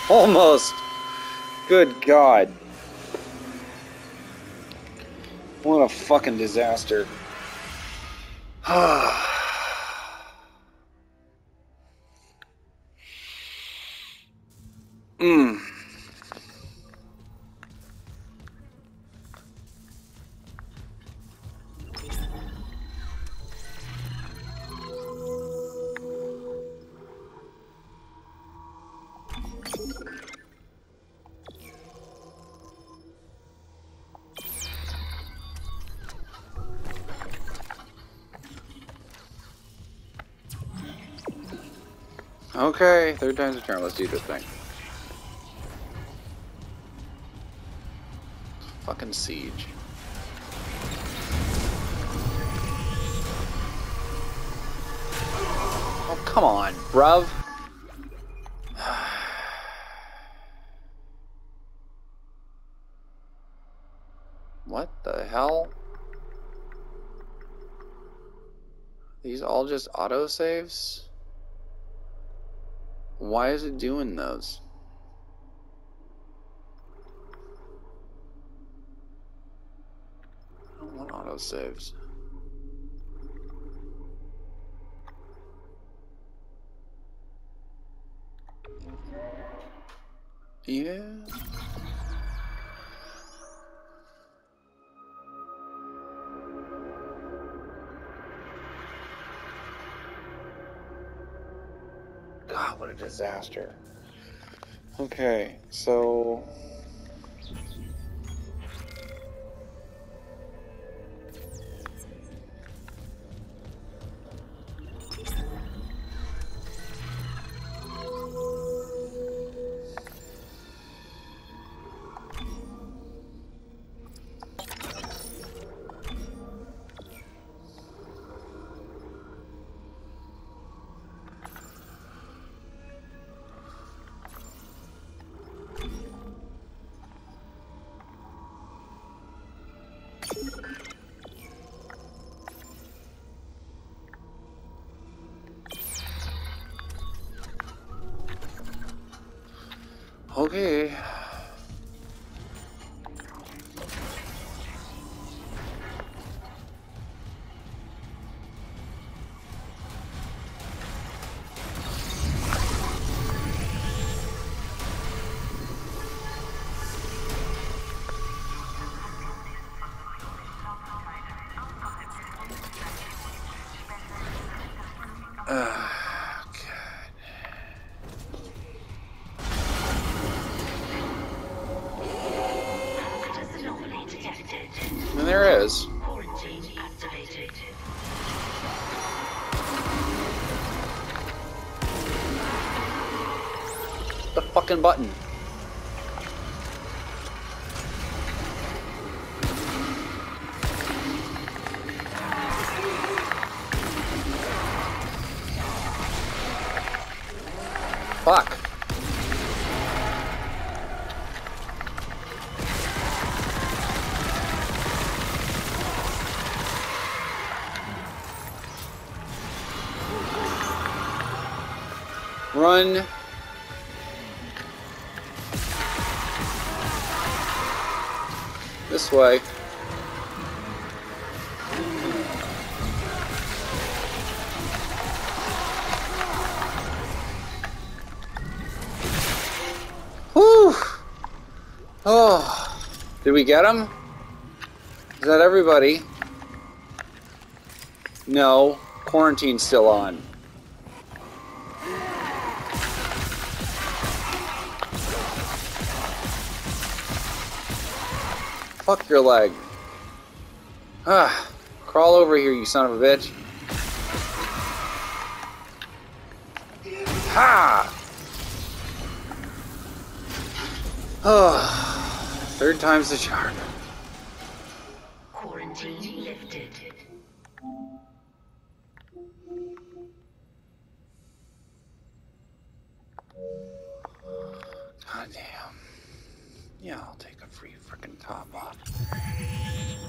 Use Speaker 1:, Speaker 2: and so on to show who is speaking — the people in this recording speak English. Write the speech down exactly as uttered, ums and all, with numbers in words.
Speaker 1: Almost. Good God. What a fucking disaster. Mmm. Okay, third time's a charm. Let's do this thing. Fucking siege. Oh, come on, bruv. What the hell? These all just autosaves? Why is it doing those? I don't want autosaves. Yeah. God, what a disaster. Okay, so... Okay. Uh, and there is. The fucking button. Fuck. Run. This way. Whew. Oh. Did we get him? Is that everybody? No. Quarantine's still on. Fuck your leg. Ah, crawl over here, you son of a bitch. Ha! Oh, third time's the charm.
Speaker 2: Quarantine lifted.
Speaker 1: God damn. Yeah, I'll take a free frickin' top off.